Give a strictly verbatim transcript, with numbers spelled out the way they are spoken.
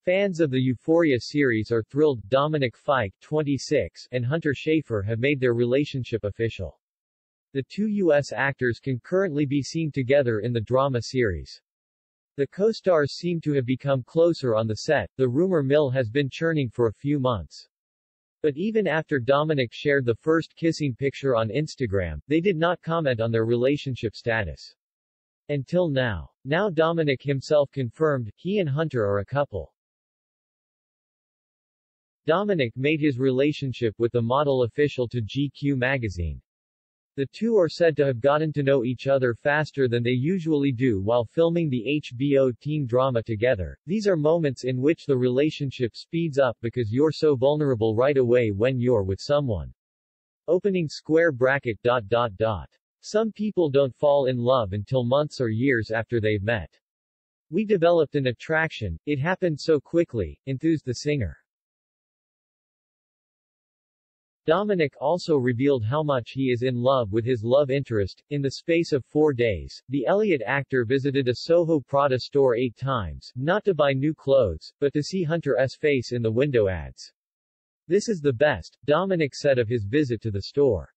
Fans of the Euphoria series are thrilled Dominic Fike, twenty-six, and Hunter Schafer have made their relationship official. The two U S actors can currently be seen together in the drama series. The co-stars seem to have become closer on the set. The rumor mill has been churning for a few months. But even after Dominic shared the first kissing picture on Instagram, they did not comment on their relationship status. Until now. Now Dominic himself confirmed, he and Hunter are a couple. Dominic made his relationship with the model official to G Q magazine. The two are said to have gotten to know each other faster than they usually do while filming the H B O teen drama together. These are moments in which the relationship speeds up because you're so vulnerable right away when you're with someone. Opening square bracket dot dot dot. Some people don't fall in love until months or years after they've met. We developed an attraction, it happened so quickly, enthused the singer. Dominic also revealed how much he is in love with his love interest. In the space of four days, the Elliott actor visited a Soho Prada store eight times, not to buy new clothes, but to see Hunter's face in the window ads. This is the best, Dominic said of his visit to the store.